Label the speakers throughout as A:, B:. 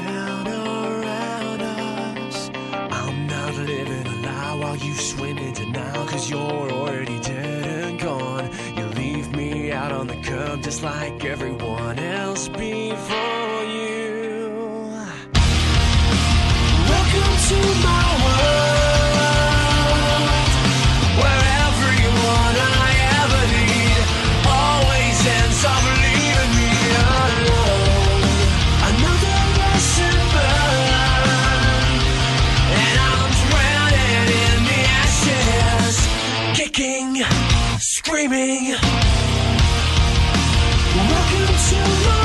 A: down around us. I'm not living a lie while you swim in denial, 'cause you're already dead and gone. You leave me out on the curb just like everyone else before you. Welcome to my world, where everyone I ever need always ends up leaving me alone. Another lesson learned, and I'm drowning in the ashes, kicking, screaming. Welcome to my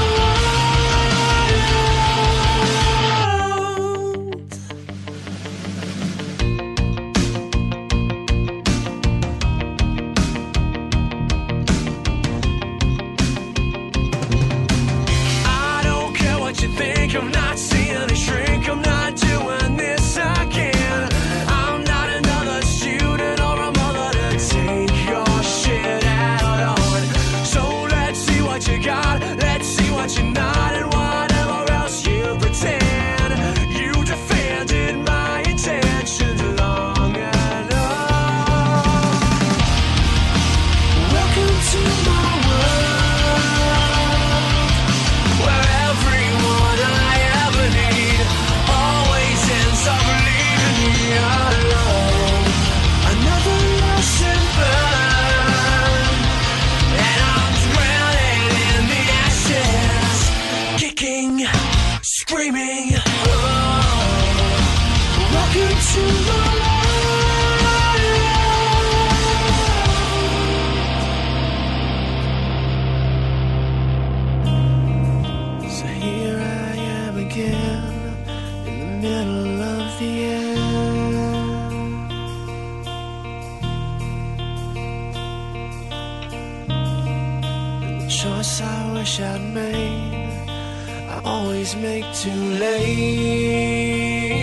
A: I'm not seeing a shrink, I'm not doing this again. I'm not another student or a mother to take your shit out on. So let's see what you got, let's see what you're not, and whatever else you pretend. You defended my intentions long enough. Welcome to my world, where everyone I ever need always ends up leaving me alone. Another lesson learned, and I'm drowning in the ashes, kicking, screaming. Welcome to my world. So here I am again, in the middle of the end. And the choice I wish I'd made, I always make too late.